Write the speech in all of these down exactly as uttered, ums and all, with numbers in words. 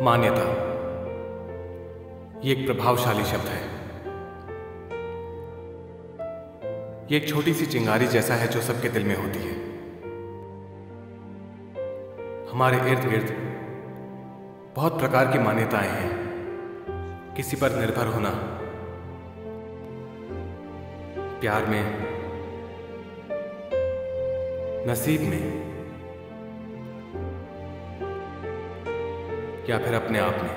मान्यता ये एक प्रभावशाली शब्द है। ये एक छोटी सी चिंगारी जैसा है जो सबके दिल में होती है। हमारे इर्द गिर्द बहुत प्रकार की मान्यताएं हैं। किसी पर निर्भर होना, प्यार में, नसीब में, या फिर अपने आप में।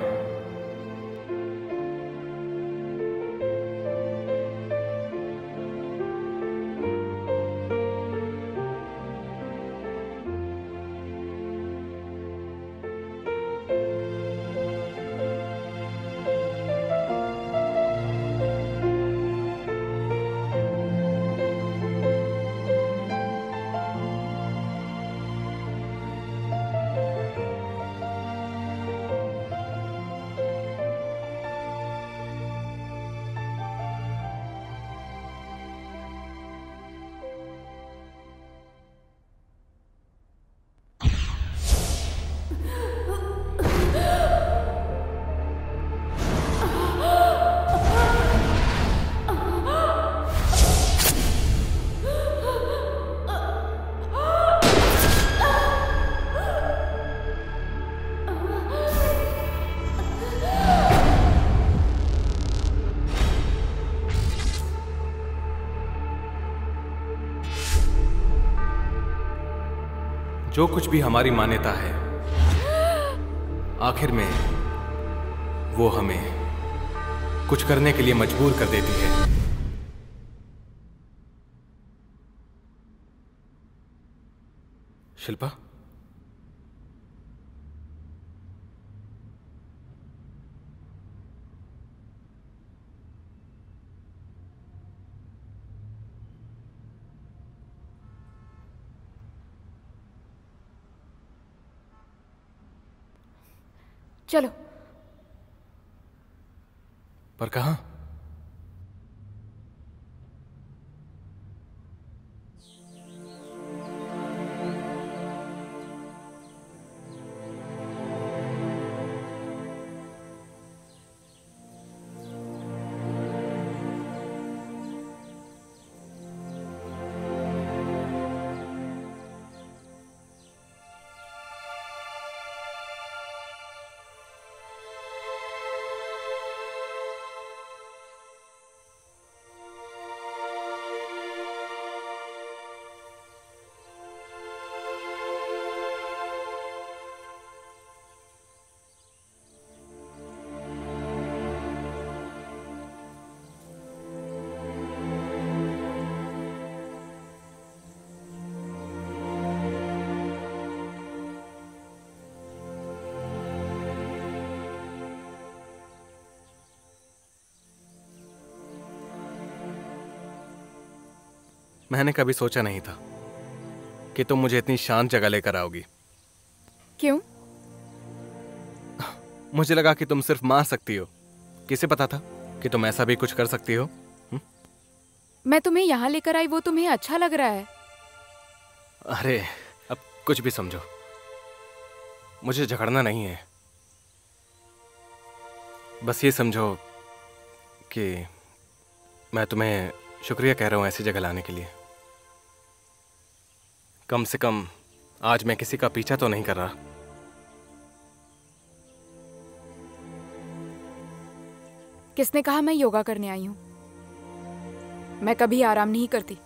जो कुछ भी हमारी मान्यता है, आखिर में वो हमें कुछ करने के लिए मजबूर कर देती है। शिल्पा, चलो। पर कहाँ? मैंने कभी सोचा नहीं था कि तुम मुझे इतनी शांत जगह लेकर आओगी। क्यों? मुझे लगा कि तुम सिर्फ मार सकती हो। किसे पता था कि तुम ऐसा भी कुछ कर सकती हो? हुँ? मैं तुम्हें यहाँ लेकर आई, वो तुम्हें अच्छा लग रहा है? अरे अब कुछ भी समझो, मुझे झगड़ना नहीं है। बस ये समझो कि मैं तुम्हें शुक्रिया कह रहा हूं ऐसी जगह लाने के लिए। कम से कम आज मैं किसी का पीछा तो नहीं कर रहा। किसने कहा मैं योगा करने आई हूं? मैं कभी आराम नहीं करती।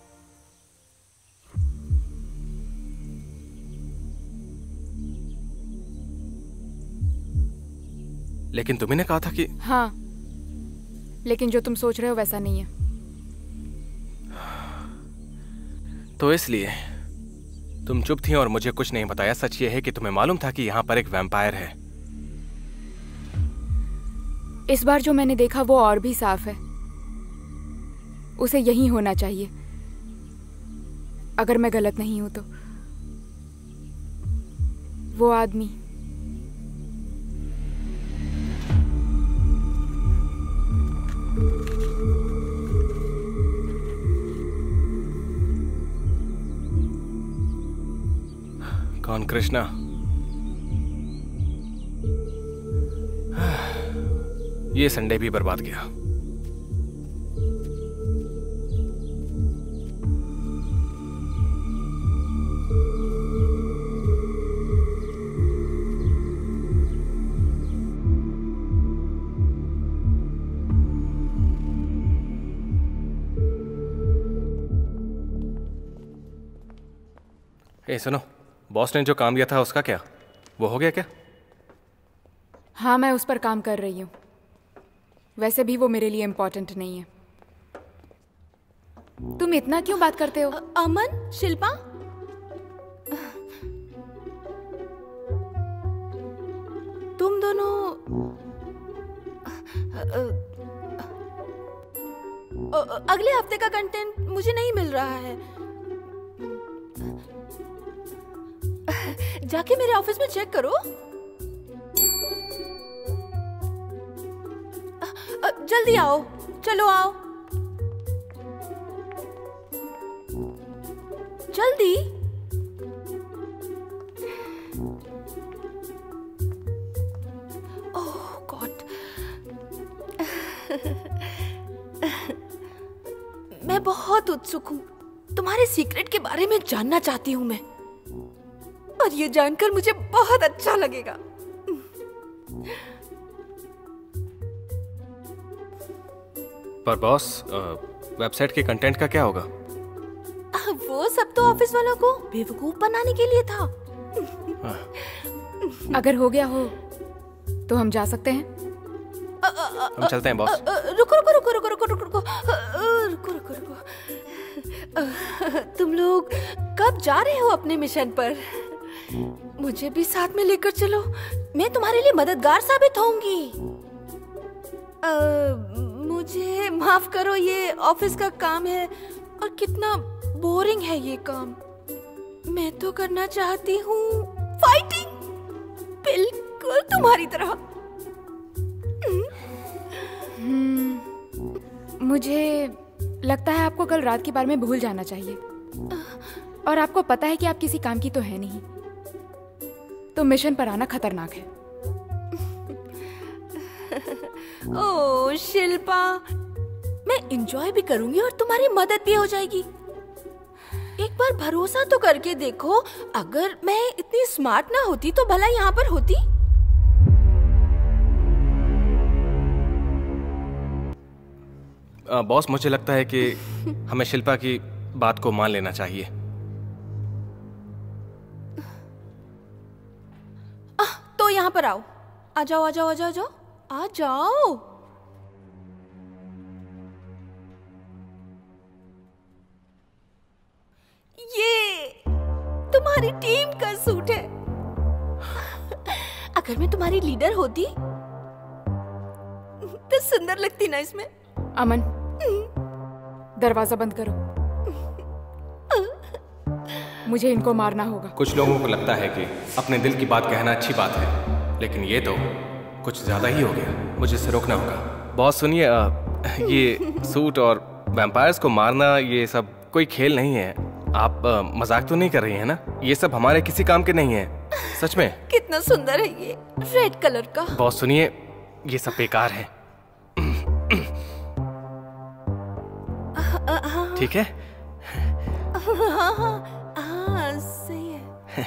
लेकिन तुम्ही ने कहा था कि... हाँ, लेकिन जो तुम सोच रहे हो वैसा नहीं है। तो इसलिए तुम चुप थी और मुझे कुछ नहीं बताया। सच ये है कि तुम्हें मालूम था कि यहां पर एक वैम्पायर है। इस बार जो मैंने देखा वो और भी साफ है। उसे यहीं होना चाहिए, अगर मैं गलत नहीं हूं तो। वो आदमी कौन? कृष्णा? ये संडे भी बर्बाद गया। ए सुनो, बॉस ने जो काम दिया था उसका क्या, वो हो गया क्या? हाँ, मैं उस पर काम कर रही हूँ। वैसे भी वो मेरे लिए इम्पोर्टेंट नहीं है। तुम इतना क्यों बात करते हो? अमन, शिल्पा, तुम दोनों अगले हफ्ते का कंटेंट मुझे नहीं मिल रहा है। जाके मेरे ऑफिस में चेक करो। जल्दी आओ, चलो आओ जल्दी। ओह गॉड, मैं बहुत उत्सुक हूँ। तुम्हारे सीक्रेट के बारे में जानना चाहती हूँ मैं, और ये जानकर मुझे बहुत अच्छा लगेगा। पर बॉस, वेबसाइट के कंटेंट का क्या होगा? वो सब तो ऑफिस वालों को बेवकूफ बनाने के लिए था। अगर हो गया हो तो हम जा सकते हैं। हम चलते हैं बॉस। रुको रुको रुको रुको रुको रुको रुको रुको रुको रुको। तुम लोग कब जा रहे हो अपने मिशन पर? मुझे भी साथ में लेकर चलो, मैं तुम्हारे लिए मददगार साबित होंगी। मुझे माफ करो, ये ऑफिस का काम है और कितना बोरिंग है ये काम। मैं तो करना चाहती हूँ फाइटिंग, बिल्कुल तुम्हारी तरह। हम्म, मुझे लगता है आपको कल रात के बारे में भूल जाना चाहिए। और आपको पता है कि आप किसी काम की तो है नहीं, तो मिशन पर आना खतरनाक है। ओह शिल्पा, मैं एंजॉय भी करूंगी और तुम्हारी मदद भी हो जाएगी। एक बार भरोसा तो करके देखो, अगर मैं इतनी स्मार्ट ना होती तो भला यहाँ पर होती। आ, बॉस, मुझे लगता है कि हमें शिल्पा की बात को मान लेना चाहिए। आ, तो यहाँ पर आओ, आ जाओ आ जाओ आ जाओ आ जाओ आ जाओ। ये तुम्हारी टीम का सूट है। अगर मैं तुम्हारी लीडर होती तो सुंदर लगती ना इसमें। अमन, दरवाजा बंद करो, मुझे इनको मारना होगा। कुछ लोगों को लगता है कि अपने दिल की बात कहना अच्छी बात है, लेकिन ये तो कुछ ज्यादा ही हो गया। मुझे इसे रोकना होगा। बॉस सुनिए, ये सूट और वैम्पायर्स को मारना, ये सब कोई खेल नहीं है। आप आ, मजाक तो नहीं कर रही हैं ना? ये सब हमारे किसी काम के नहीं है, सच में। कितना सुंदर है ये रेड कलर का। बॉस सुनिए, ये सब बेकार है, ठीक है? हाँ हाँ हाँ, सही है।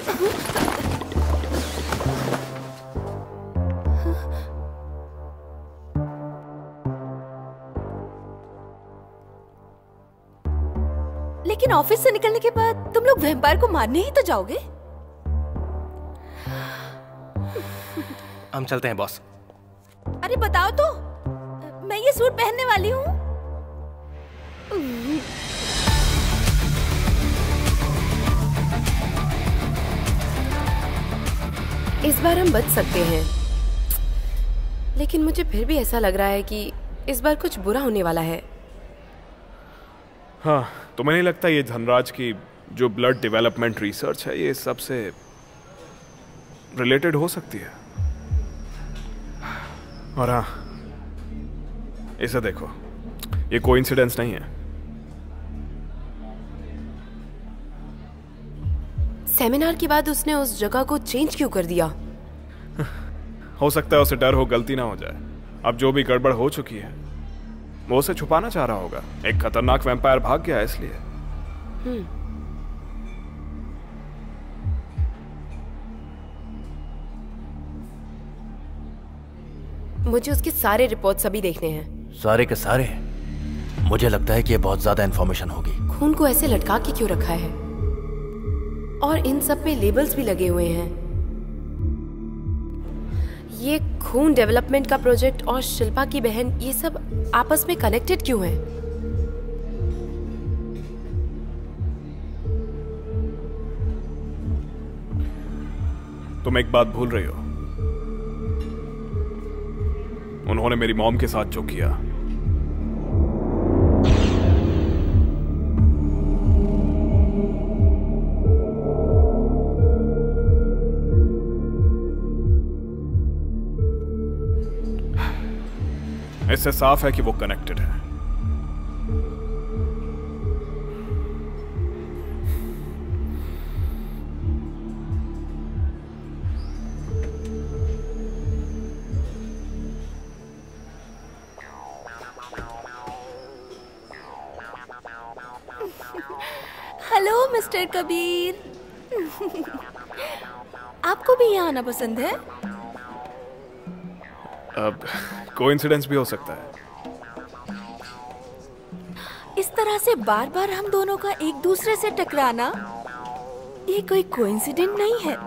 लेकिन ऑफिस से निकलने के बाद तुम लोग वैम्पायर को मारने ही तो जाओगे। हम चलते हैं बॉस। अरे बताओ तो, मैं ये सूट पहनने वाली हूँ। इस बार हम बच सकते हैं, लेकिन मुझे फिर भी ऐसा लग रहा है कि इस बार कुछ बुरा होने वाला है। हाँ, तो मुझे नहीं लगता ये धनराज की जो ब्लड डेवलपमेंट रिसर्च है ये सबसे रिलेटेड हो सकती है। और हाँ, इसे देखो, ये कोइंसिडेंस नहीं है। सेमिनार के बाद उसने उस जगह को चेंज क्यों कर दिया? हो सकता है उसे डर हो गलती ना हो जाए। अब जो भी गड़बड़ हो चुकी है वो उसे छुपाना चाह रहा होगा। एक खतरनाक वैम्पायर भाग गया इसलिए। हम्म। मुझे उसके सारे रिपोर्ट्स अभी देखने हैं। सारे के सारे? मुझे लगता है कि ये बहुत ज्यादा इंफॉर्मेशन होगी। खून को ऐसे लटका के क्यों रखा है? और इन सब पे लेबल्स भी लगे हुए हैं। ये खून डेवलपमेंट का प्रोजेक्ट और शिल्पा की बहन, ये सब आपस में कनेक्टेड क्यों हैं? तुम एक बात भूल रही हो, उन्होंने मेरी मॉम के साथ जो किया। इससे साफ है कि वो कनेक्टेड है। Hello mister Kabir. आपको भी यहाँ आना पसंद है? अब कोइंसिडेंस भी हो सकता है। इस तरह से बार बार हम दोनों का एक दूसरे से टकराना, ये कोई कोइंसिडेंट नहीं है।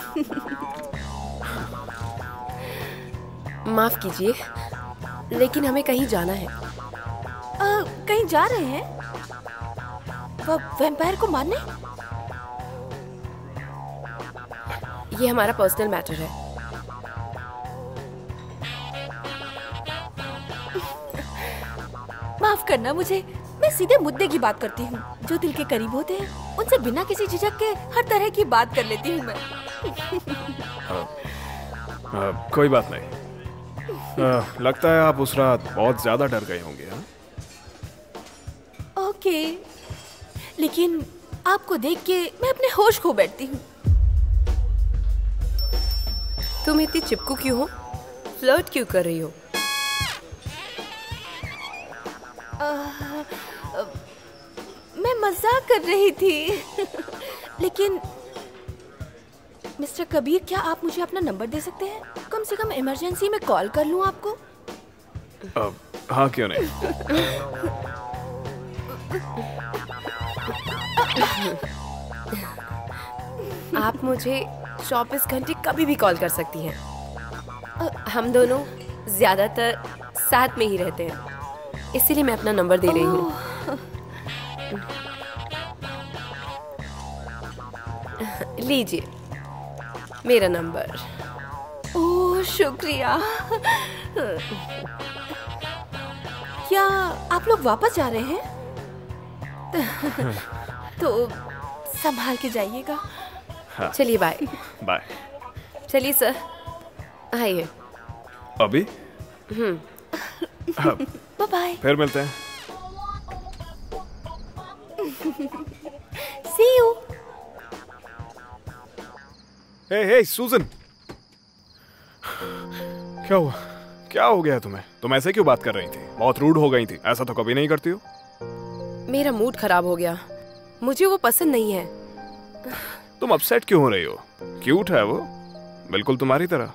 माफ कीजिए, लेकिन हमें कहीं जाना है। आ, कहीं जा रहे हैं? वो वैम्पायर को मारने? ये हमारा पर्सनल मैटर है। माफ करना मुझे, मैं सीधे मुद्दे की बात करती हूँ। जो दिल के करीब होते हैं उनसे बिना किसी झिझक के हर तरह की बात कर लेती हूँ मैं। आ, आ, कोई बात नहीं। आ, लगता है आप उस रात बहुत ज्यादा डर गए होंगे। हाँ? ओके, लेकिन आपको देख के मैं अपने होश खो बैठती हूँ। तुम इतनी चिपकू क्यों हो? फ्लर्ट क्यों कर रही हो? आ, मैं मजाक कर रही थी। लेकिन मिस्टर कबीर, क्या आप मुझे अपना नंबर दे सकते हैं? कम से कम इमरजेंसी में कॉल कर लूं आपको। आ, हाँ, क्यों नहीं। आप मुझे चौबीस घंटे कभी भी कॉल कर सकती हैं। हम दोनों ज्यादातर साथ में ही रहते हैं, इसीलिए मैं अपना नंबर दे रही हूँ। लीजिए मेरा नंबर। ओह, शुक्रिया। क्या आप लोग वापस जा रहे हैं? तो संभाल के जाइएगा। हाँ। चलिए बाय। बाय। चलिए सर, आइए। अभी? हम्म। हाँ, बाय बाय। फिर मिलते हैं। See you। हे हे सूजन, क्या हुआ? क्या हो गया तुम्हें? तुम ऐसे क्यों बात कर रही थी? बहुत रूड हो गई थी। ऐसा तो कभी नहीं करती हो। मेरा मूड खराब हो गया, मुझे वो पसंद नहीं है। तुम अपसेट क्यों हो रही हो? क्यूट है वो, बिल्कुल तुम्हारी तरह।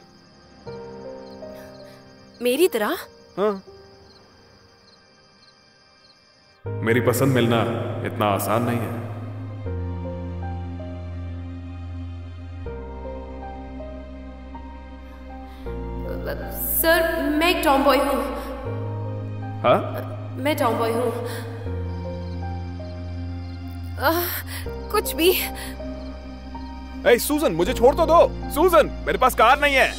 मेरी तरह? हाँ। मेरी पसंद मिलना इतना आसान नहीं है। सर, मैं एक टॉमबॉय हूँ। हाँ? मैं टॉमबॉय हूँ। कुछ भी। ए सूजन, मुझे छोड़ तो दो। सूजन, मेरे पास कार नहीं है।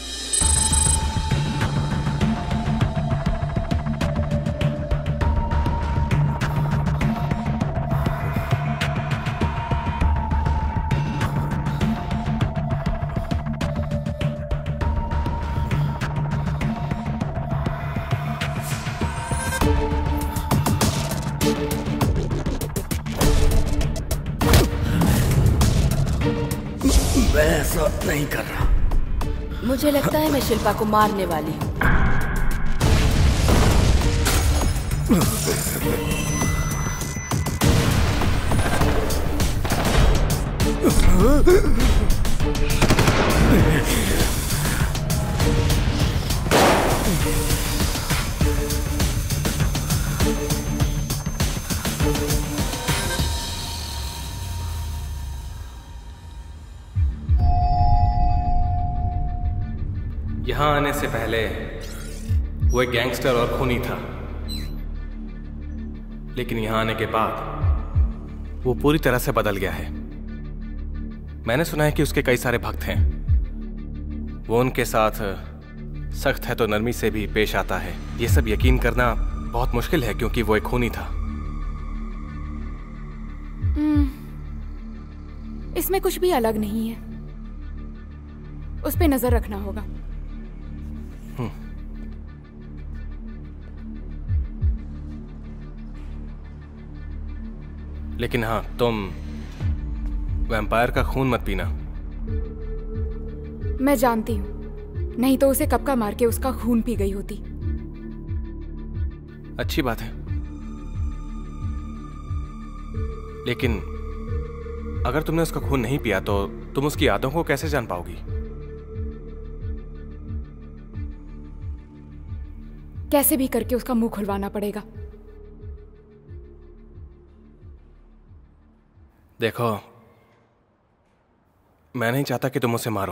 मैं ऐसा नहीं कर रहा। मुझे लगता है मैं शिल्पा को मारने वाली हूँ। यहाँ आने से पहले वो एक गैंगस्टर और खूनी था, लेकिन यहाँ आने के बाद वो पूरी तरह से बदल गया है। मैंने सुना है कि उसके कई सारे भक्त हैं। वो उनके साथ सख्त है तो नरमी से भी पेश आता है। ये सब यकीन करना बहुत मुश्किल है क्योंकि वो एक खूनी था। इसमें कुछ भी अलग नहीं है। उस पे नजर रखना होगा। लेकिन हाँ, तुम वैम्पायर का खून मत पीना। मैं जानती हूँ, नहीं तो उसे कब का मार के उसका खून पी गई होती। अच्छी बात है, लेकिन अगर तुमने उसका खून नहीं पिया तो तुम उसकी यादों को कैसे जान पाओगी? कैसे भी करके उसका मुंह खुलवाना पड़ेगा। देखो, मैं नहीं चाहता कि तुम उसे मारो।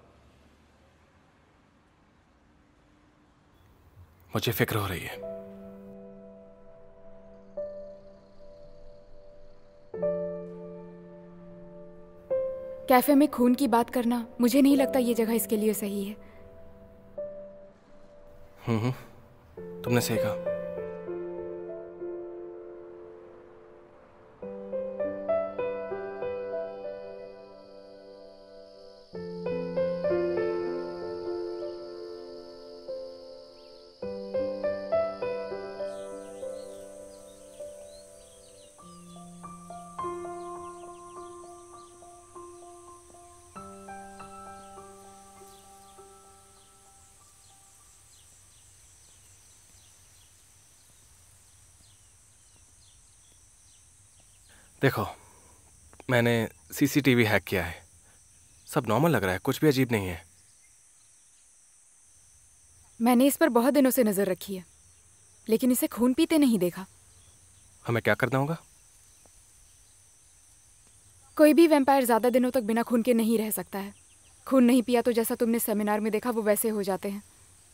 मुझे फिक्र हो रही है। कैफे में खून की बात करना, मुझे नहीं लगता ये जगह इसके लिए सही है। हम्म हम्म, तुमने सही कहा। देखो, मैंने सीसीटीवी हैक किया है। सब नॉर्मल लग रहा है, कुछ भी अजीब नहीं है। मैंने इस पर बहुत दिनों से नजर रखी है, लेकिन इसे खून पीते नहीं देखा। हमें क्या करना होगा? कोई भी वैम्पायर ज्यादा दिनों तक बिना खून के नहीं रह सकता है। खून नहीं पिया तो जैसा तुमने सेमिनार में देखा वो वैसे हो जाते हैं।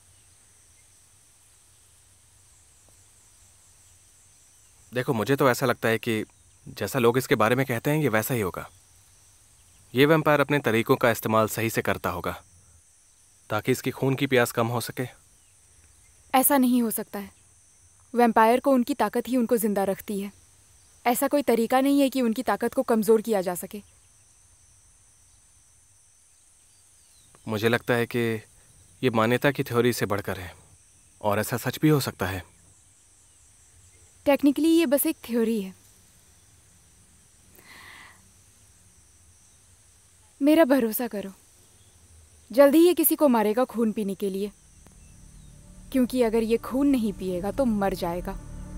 देखो, मुझे तो ऐसा लगता है कि जैसा लोग इसके बारे में कहते हैं ये वैसा ही होगा। ये वैम्पायर अपने तरीकों का इस्तेमाल सही से करता होगा ताकि इसकी खून की प्यास कम हो सके। ऐसा नहीं हो सकता है। वैम्पायर को उनकी ताकत ही उनको जिंदा रखती है। ऐसा कोई तरीका नहीं है कि उनकी ताकत को कमजोर किया जा सके। मुझे लगता है कि ये मान्यता की थ्योरी से बढ़कर है, और ऐसा सच भी हो सकता है। टेक्निकली ये बस एक थ्योरी है। मेरा भरोसा करो, जल्दी ही ये किसी को मारेगा खून पीने के लिए, क्योंकि अगर ये खून नहीं पिएगा तो मर जाएगा।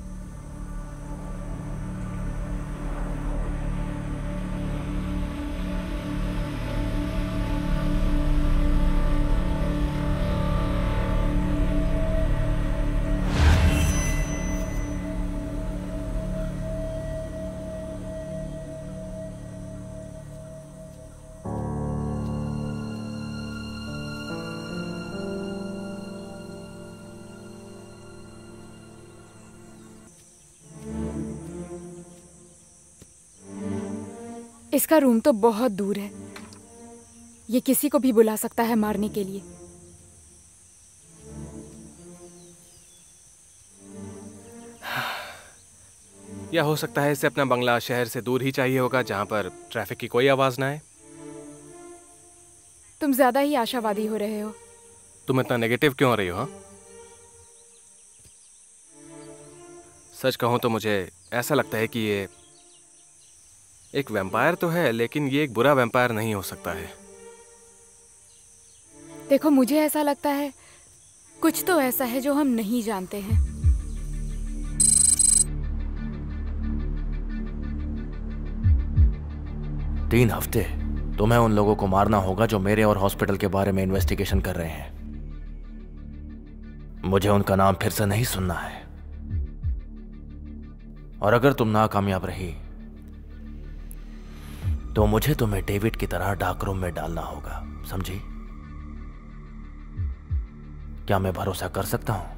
इसका रूम तो बहुत दूर है। ये किसी को भी बुला सकता है मारने के लिए। या हो सकता है इसे अपना बंगला शहर से दूर ही चाहिए होगा, जहां पर ट्रैफिक की कोई आवाज ना आए। तुम ज्यादा ही आशावादी हो रहे हो। तुम इतना नेगेटिव क्यों हो रही हो? हाँ, सच कहूं तो मुझे ऐसा लगता है कि ये एक वैम्पायर तो है, लेकिन ये एक बुरा वैम्पायर नहीं हो सकता है। देखो, मुझे ऐसा लगता है कुछ तो ऐसा है जो हम नहीं जानते हैं। तीन हफ्ते? तुम्हें उन लोगों को मारना होगा जो मेरे और हॉस्पिटल के बारे में इन्वेस्टिगेशन कर रहे हैं। मुझे उनका नाम फिर से नहीं सुनना है। और अगर तुम नाकामयाब रही तो मुझे तुम्हें डेविड की तरह डार्क रूम में डालना होगा, समझी? क्या मैं भरोसा कर सकता हूं?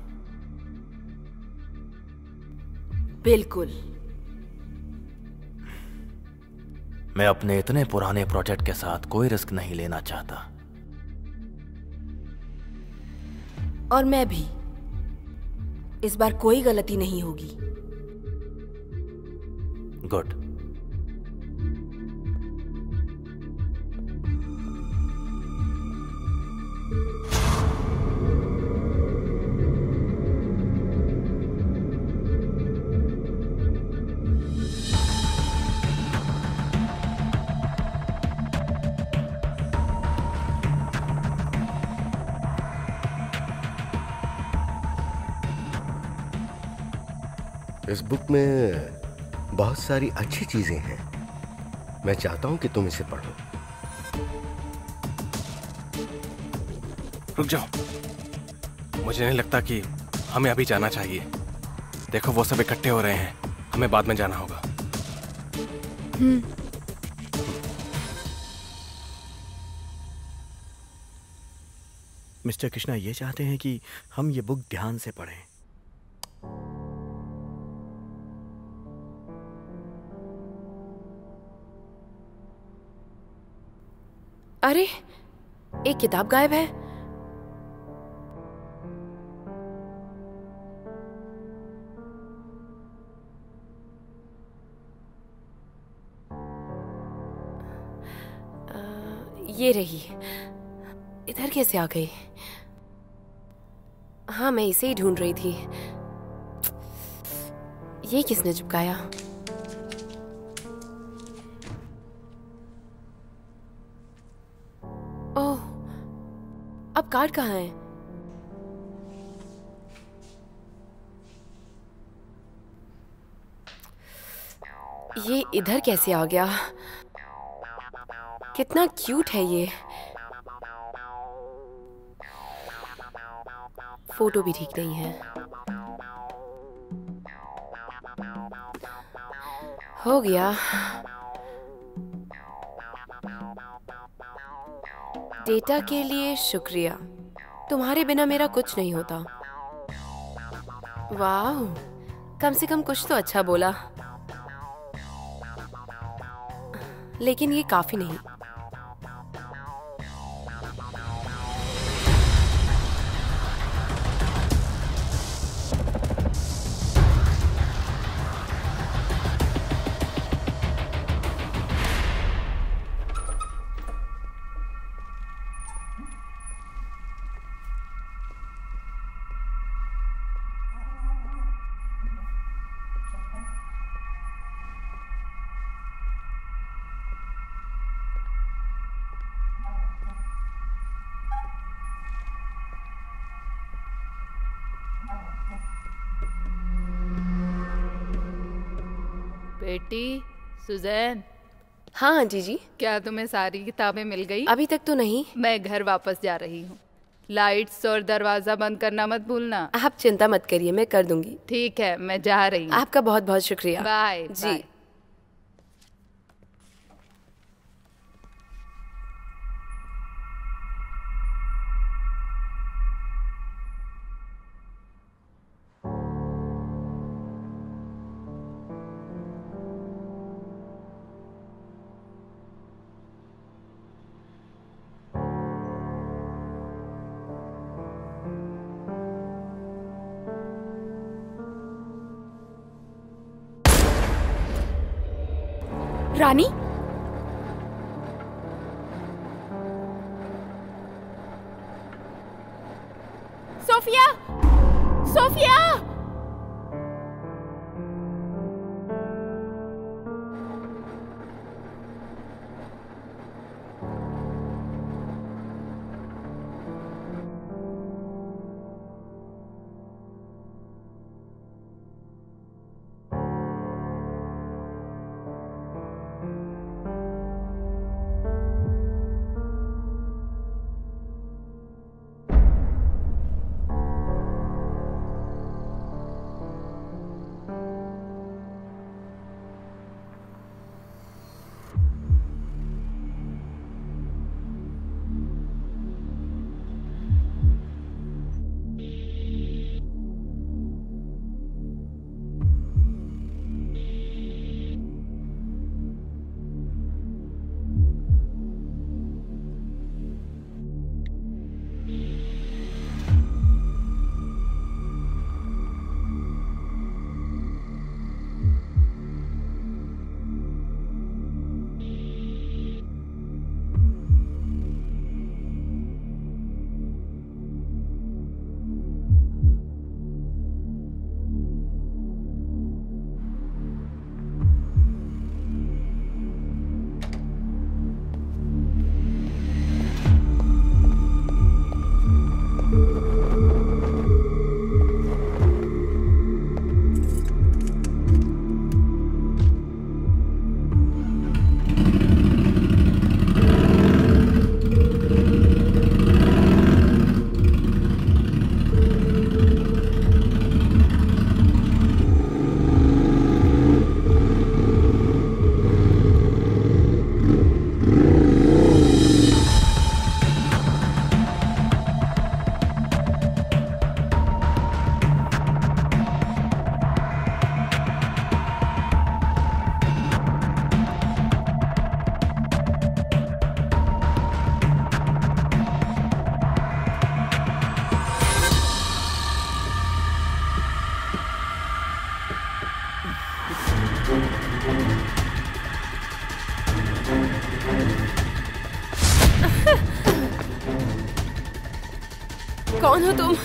बिल्कुल। मैं अपने इतने पुराने प्रोजेक्ट के साथ कोई रिस्क नहीं लेना चाहता। और मैं भी। इस बार कोई गलती नहीं होगी। गुड। इस बुक में बहुत सारी अच्छी चीजें हैं। मैं चाहता हूं कि तुम इसे पढ़ो। रुक जाओ। मुझे नहीं लगता कि हमें अभी जाना चाहिए। देखो वो सब इकट्ठे हो रहे हैं, हमें बाद में जाना होगा। हम्म। मिस्टर कृष्णा ये चाहते हैं कि हम ये बुक ध्यान से पढ़ें। अरे, एक किताब गायब है। आ, ये रही। इधर कैसे आ गई? हाँ, मैं इसे ही ढूंढ रही थी। ये किसने चिपकाया? ओह, अब कार्ड कहाँ है? ये इधर कैसे आ गया? कितना क्यूट है ये। फोटो भी ठीक नहीं है। हो गया। डेटा के लिए शुक्रिया। तुम्हारे बिना मेरा कुछ नहीं होता। वाह, कम से कम कुछ तो अच्छा बोला। लेकिन ये काफी नहीं। बेटी सुजैन। हाँ जीजी। क्या तुम्हें सारी किताबें मिल गई? अभी तक तो नहीं। मैं घर वापस जा रही हूँ। लाइट्स और दरवाजा बंद करना मत भूलना। आप चिंता मत करिए, मैं कर दूंगी। ठीक है, मैं जा रही हूँ। आपका बहुत बहुत शुक्रिया। Bye ji. Bye. Rani, Sophia, Sophia. कौन हो तुम?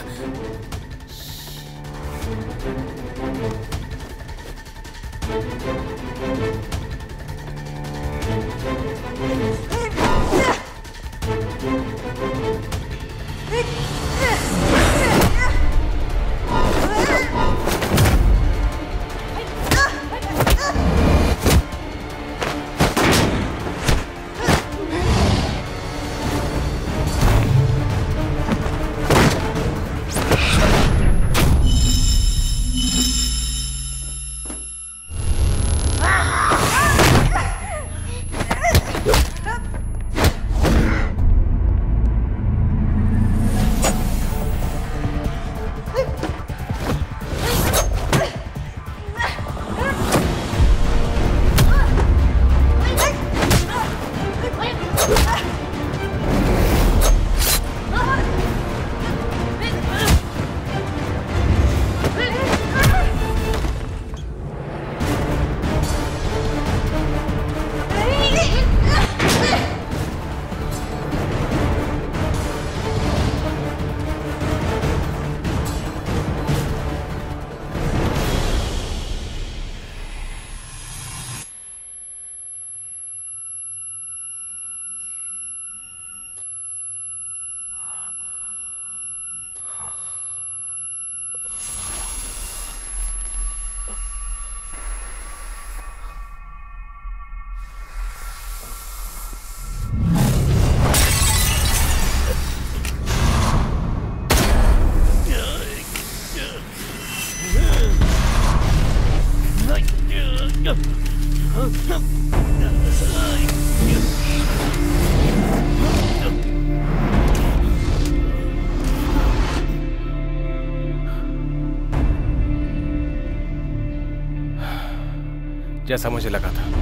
जैसा मुझे लगा था,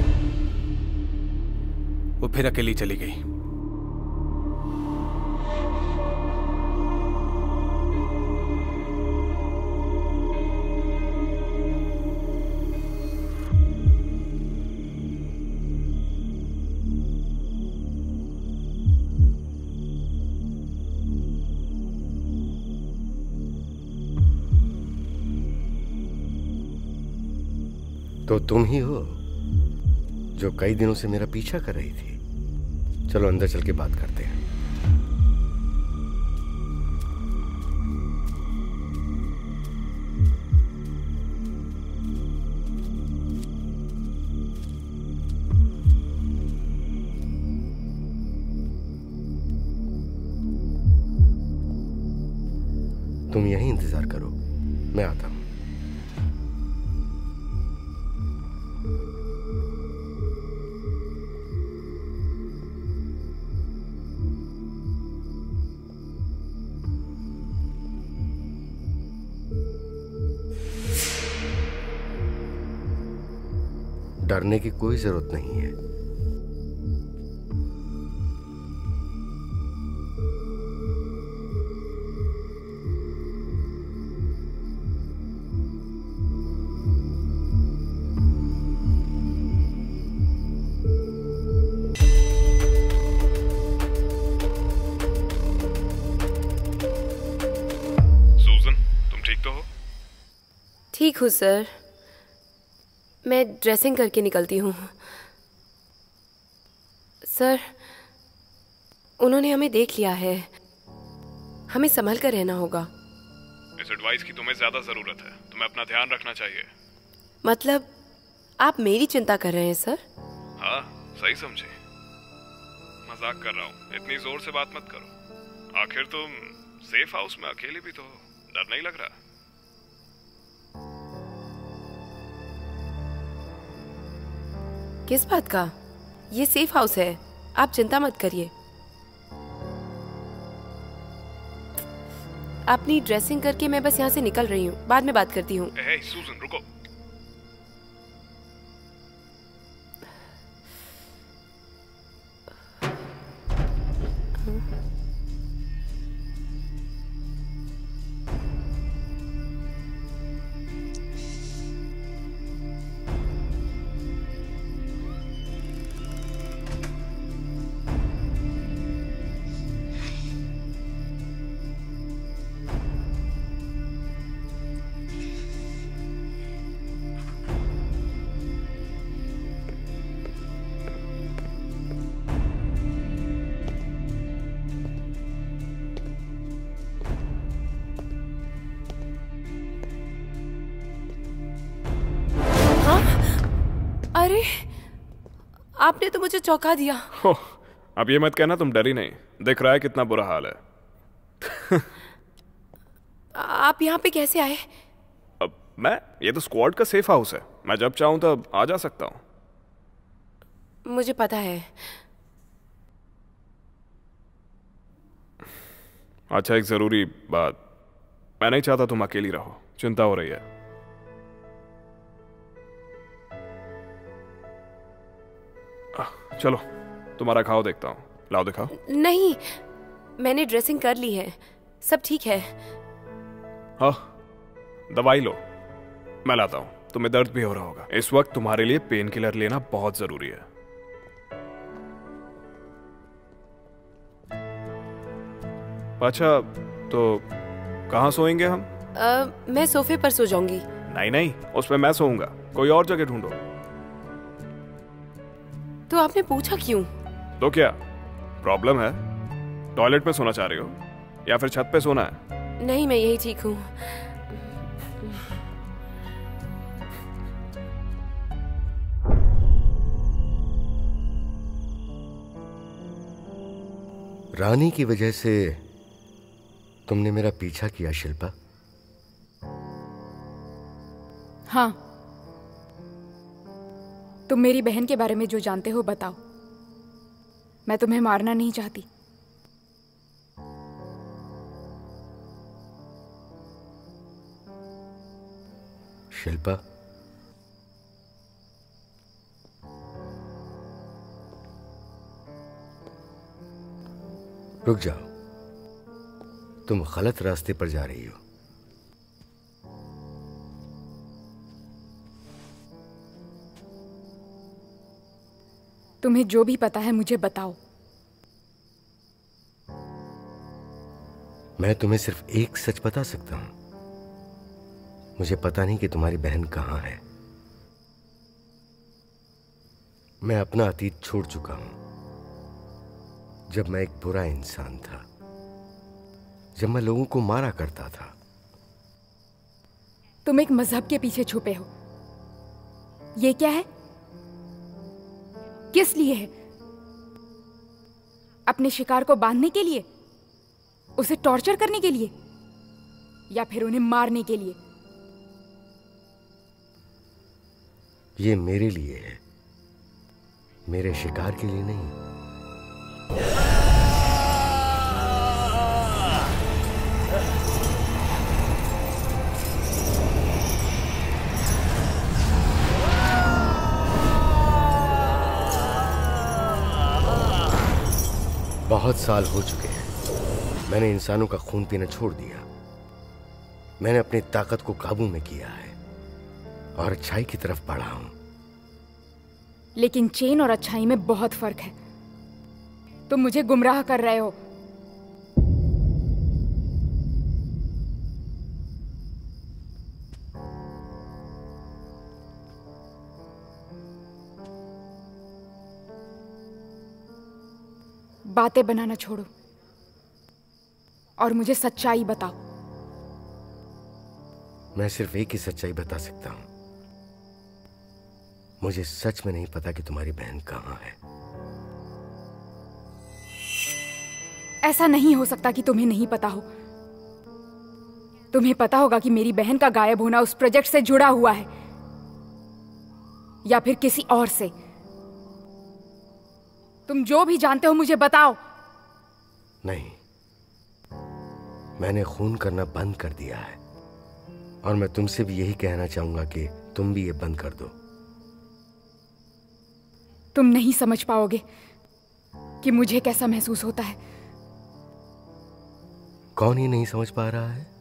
वो फिर अकेली चली गई। तो तुम ही हो जो कई दिनों से मेरा पीछा कर रही थी। चलो अंदर चल के बात करते हैं। तुम यहीं इंतजार करो, मैं आता हूं। डरने की कोई जरूरत नहीं है। सूजन, तुम ठीक तो हो? ठीक हूँ सर, मैं ड्रेसिंग करके निकलती हूँ। सर, उन्होंने हमें देख लिया है, हमें संभल कर रहना होगा। इस एडवाइस की तुम्हें ज्यादा जरूरत है, तुम्हें अपना ध्यान रखना चाहिए। मतलब आप मेरी चिंता कर रहे हैं सर? हाँ, सही समझे, मजाक कर रहा हूँ, इतनी जोर से बात मत करो। आखिर तुम सेफ हाउस में अकेले भी तो हो, डर नहीं लग रहा? किस बात का? ये सेफ हाउस है, आप चिंता मत करिए। अपनी ड्रेसिंग करके मैं बस यहाँ से निकल रही हूँ, बाद में बात करती हूँ। हे सूजन, रुको। आपने तो मुझे चौंका दिया। हो, अब ये मत कहना तुम डरी नहीं। दिख रहा है कितना बुरा हाल है। आप यहाँ पे कैसे आए? अब मैं, ये तो स्क्वाड का सेफ हाउस है, मैं जब चाहूँ तब आ जा सकता हूँ। मुझे पता है। अच्छा, एक जरूरी बात, मैं नहीं चाहता तुम अकेली रहो, चिंता हो रही है। चलो तुम्हारा खाओ देखता हूँ। लाओ दिखाओ। नहीं, मैंने ड्रेसिंग कर ली है, सब ठीक है। हाँ, दवाई लो, मैं लाता हूँ। तुम्हें दर्द भी हो रहा होगा, इस वक्त तुम्हारे लिए पेन किलर लेना बहुत जरूरी है। अच्छा, तो कहाँ सोएंगे हम? आ, मैं सोफे पर सो जाऊंगी। नहीं नहीं, उसमें मैं सोऊंगा, कोई और जगह ढूंढो। तो आपने पूछा क्यों? तो क्या प्रॉब्लम है? टॉयलेट में सोना चाह रही हो या फिर छत पे सोना है? नहीं, मैं यही ठीक हूँ। रानी की वजह से तुमने मेरा पीछा किया शिल्पा? हाँ, तुम मेरी बहन के बारे में जो जानते हो बताओ। मैं तुम्हें मारना नहीं चाहती। शिल्पा, रुक जाओ, तुम गलत रास्ते पर जा रही हो। तुम्हें जो भी पता है मुझे बताओ। मैं तुम्हें सिर्फ एक सच बता सकता हूं। मुझे पता नहीं कि तुम्हारी बहन कहां है। मैं अपना अतीत छोड़ चुका हूं, जब मैं एक बुरा इंसान था, जब मैं लोगों को मारा करता था। तुम एक मजहब के पीछे छुपे हो। ये क्या है? किस लिए है? अपने शिकार को बांधने के लिए, उसे टॉर्चर करने के लिए, या फिर उन्हें मारने के लिए? ये मेरे लिए है, मेरे शिकार के लिए नहीं। बहुत साल हो चुके हैं, मैंने इंसानों का खून पीना छोड़ दिया। मैंने अपनी ताकत को काबू में किया है और अच्छाई की तरफ बढ़ा हूं। लेकिन चेन और अच्छाई में बहुत फर्क है। तुम मुझे गुमराह कर रहे हो। बातें बनाना छोड़ो और मुझे सच्चाई बताओ। मैं सिर्फ एक ही सच्चाई बता सकता हूं। मुझे सच में नहीं पता कि तुम्हारी बहन कहां है। ऐसा नहीं हो सकता कि तुम्हें नहीं पता हो। तुम्हें पता होगा कि मेरी बहन का गायब होना उस प्रोजेक्ट से जुड़ा हुआ है या फिर किसी और से। तुम जो भी जानते हो मुझे बताओ। नहीं, मैंने खून करना बंद कर दिया है और मैं तुमसे भी यही कहना चाहूंगा कि तुम भी ये बंद कर दो। तुम नहीं समझ पाओगे कि मुझे कैसा महसूस होता है। कौन ये नहीं समझ पा रहा है?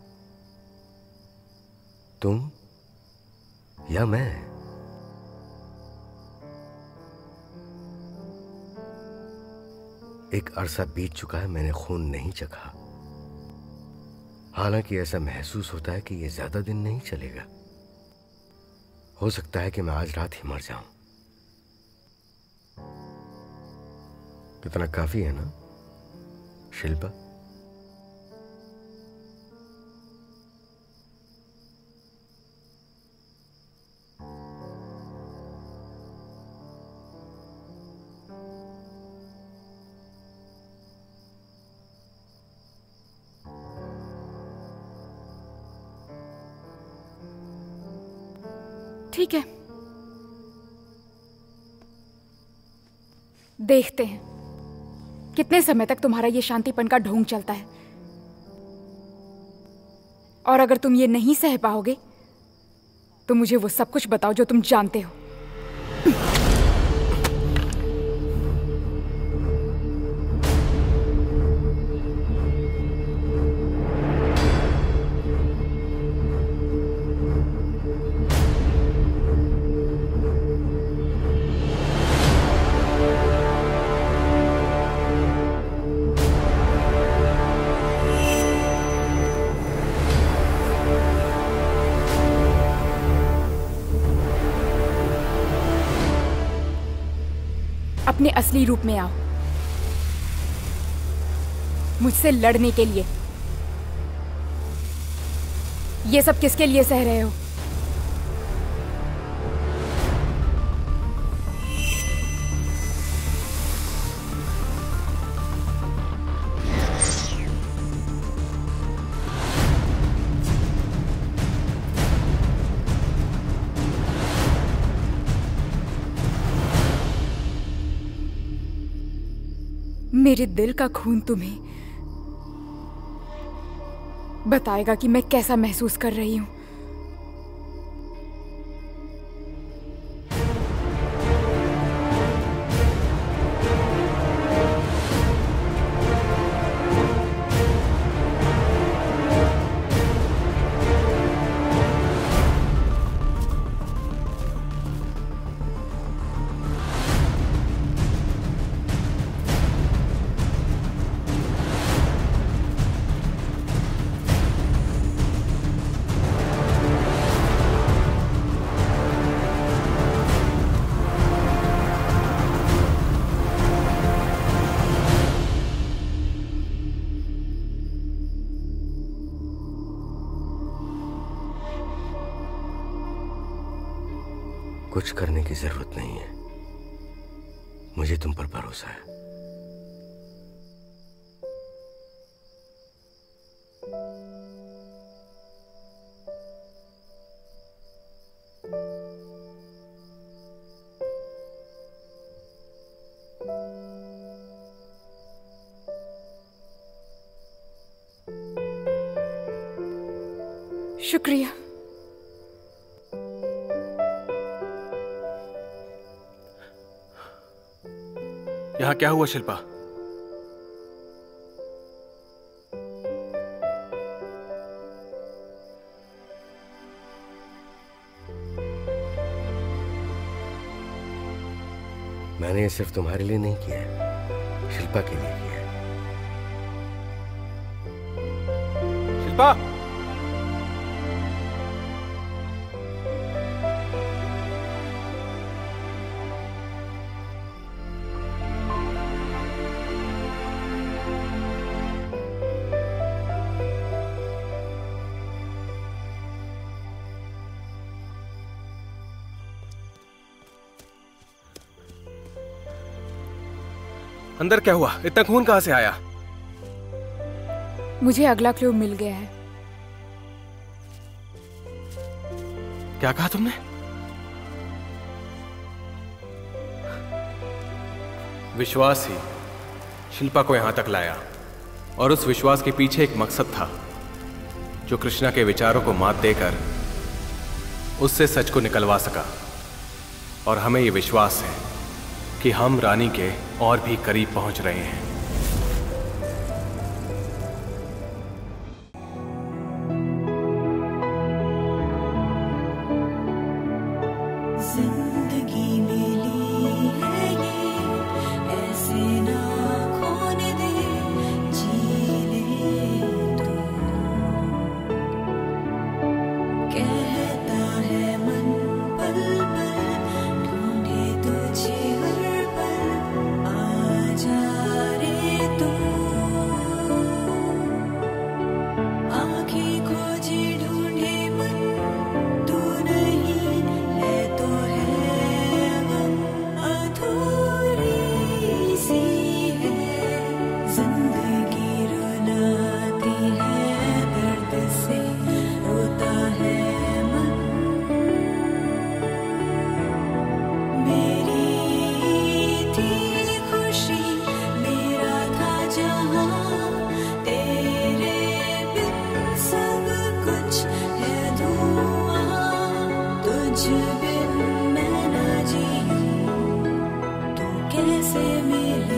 तुम या मैं? एक अरसा बीत चुका है, मैंने खून नहीं चखा। हालांकि ऐसा महसूस होता है कि ये ज्यादा दिन नहीं चलेगा। हो सकता है कि मैं आज रात ही मर जाऊं। कितना काफी है ना शिल्पा? ठीक है, देखते हैं कितने समय तक तुम्हारा ये शांतिपन का ढोंग चलता है। और अगर तुम ये नहीं सह पाओगे तो मुझे वो सब कुछ बताओ जो तुम जानते हो। अपने असली रूप में आओ, मुझसे लड़ने के लिए। ये सब किसके लिए सह रहे हो? मेरे दिल का खून तुम्हें बताएगा कि मैं कैसा महसूस कर रही हूं। कुछ करने की जरूरत नहीं है, मुझे तुम पर भरोसा है। शुक्रिया। यहाँ क्या हुआ शिल्पा? मैंने ये सिर्फ तुम्हारे लिए नहीं किया है, शिल्पा के लिए किया है। शिल्पा! अंदर क्या हुआ? इतना खून कहां से आया? मुझे अगला क्लू मिल गया है। क्या कहा तुमने? विश्वास ही शिल्पा को यहां तक लाया, और उस विश्वास के पीछे एक मकसद था जो कृष्णा के विचारों को मात देकर उससे सच को निकलवा सका। और हमें यह विश्वास है कि हम रानी के और भी करीब पहुंच रहे हैं। जिंदगी मिली है ये, ऐसे ना खोने दे, जी ले तू। कहता है मन पल पल, ढूंढे तुझे हर पल, आ जा रे। कैसे मिले